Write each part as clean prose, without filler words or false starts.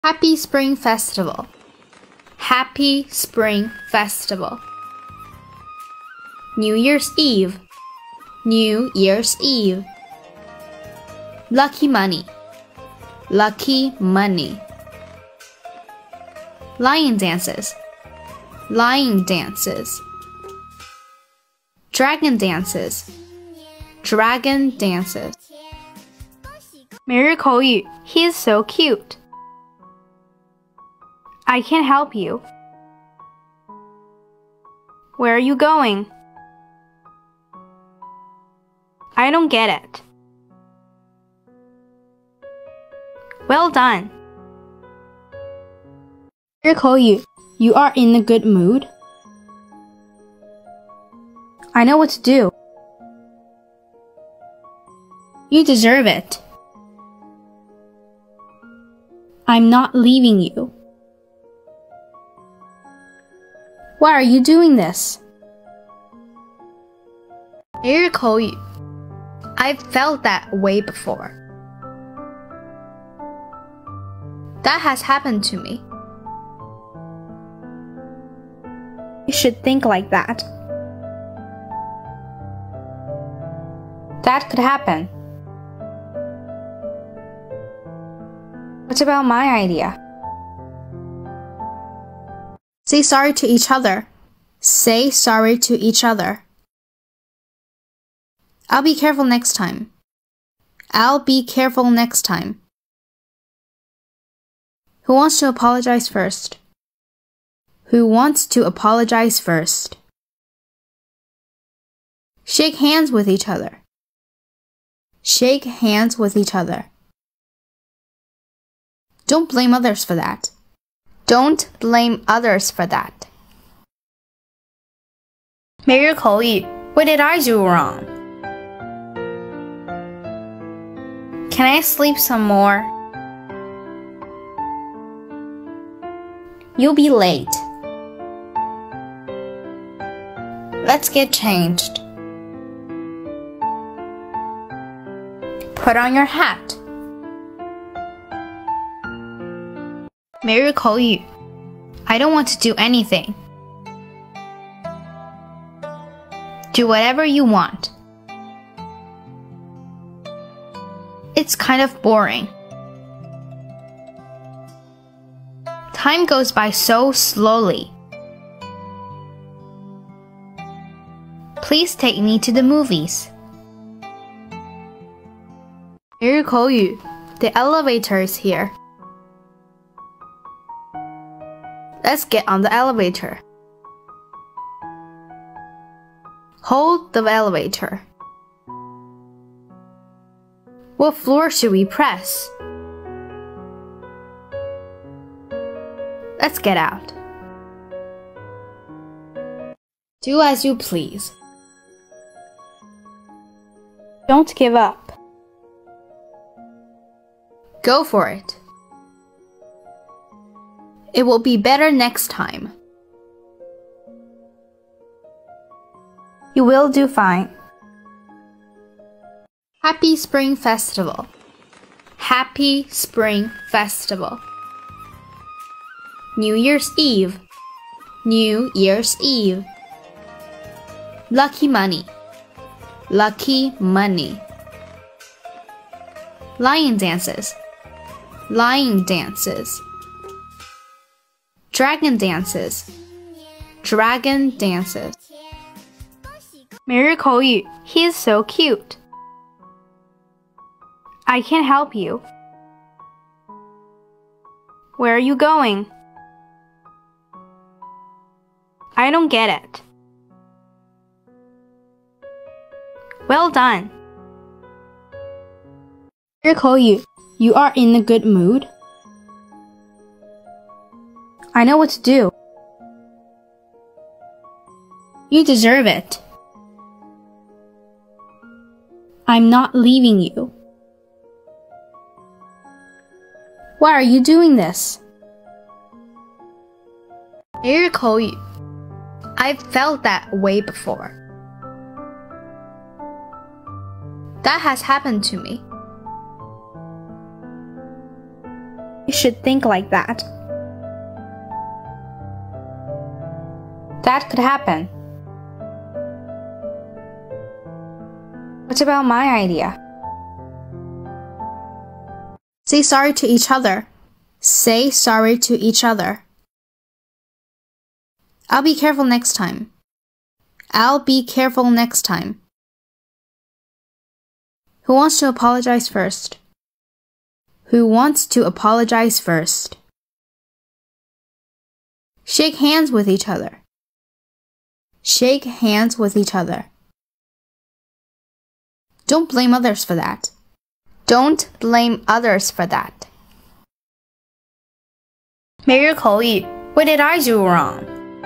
Happy Spring Festival. Happy Spring Festival. New Year's Eve. New Year's Eve. Lucky money. Lucky money. Lion dances. Lion dances. Dragon dances. Dragon dances. 每日口语 He's so cute. I can help you. Where are you going? I don't get it. Well done. 每日口语 You are in a good mood. I know what to do. You deserve it. I'm not leaving you. Why are you doing this? 每日口语 I've felt that way before. That has happened to me. You should think like that. That could happen. What about my idea? Say sorry to each other. Say sorry to each other. I'll be careful next time. I'll be careful next time. Who wants to apologize first? Who wants to apologize first? Shake hands with each other. Shake hands with each other. Don't blame others for that. Don't blame others for that. 每日口语 What did I do wrong? Can I sleep some more? You'll be late. Let's get changed. Put on your hat. 每日口语 I don't want to do anything. Do whatever you want. It's kind of boring. Time goes by so slowly. Please take me to the movies. 每日口语 The elevator is here. Let's get on the elevator. Hold the elevator. What floor should we press? Let's get out. Do as you please. Don't give up. Go for it. It will be better next time. You will do fine. Happy Spring Festival. Happy Spring Festival. New Year's Eve. New Year's Eve. Lucky money. Lucky money. Lion dances. Lion dances. Dragon dances. Dragon dances. 每日口语 He's so cute. I can help you. Where are you going? I don't get it. Well done. 每日口语 You are in a good mood. I know what to do. You deserve it. I'm not leaving you. Why are you doing this? 每日口语 I've felt that way before. That has happened to me. You should think like that. That could happen. What about my idea? Say sorry to each other. Say sorry to each other. I'll be careful next time. I'll be careful next time. Who wants to apologize first? Who wants to apologize first? Shake hands with each other. Shake hands with each other. Don't blame others for that. Don't blame others for that. 每日口语 What did I do wrong?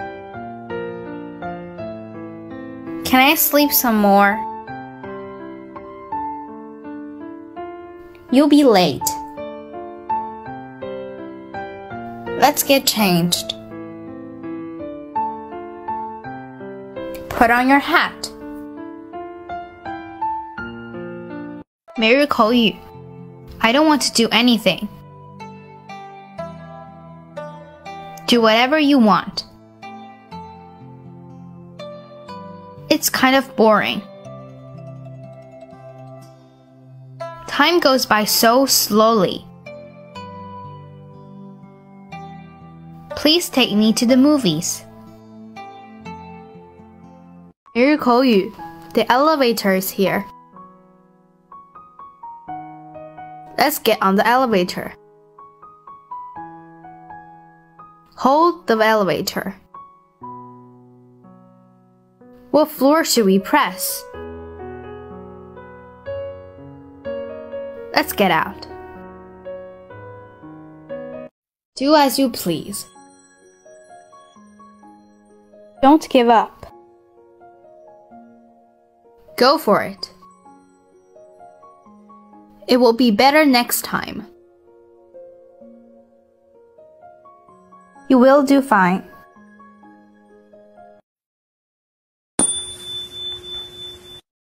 Can I sleep some more? You'll be late. Let's get changed. Put on your hat. 每日口语 I don't want to do anything. Do whatever you want. It's kind of boring. Time goes by so slowly. Please take me to the movies. 每日口语 The elevator is here. Let's get on the elevator. Hold the elevator. What floor should we press? Let's get out. Do as you please. Don't give up. Go for it. It will be better next time. You will do fine.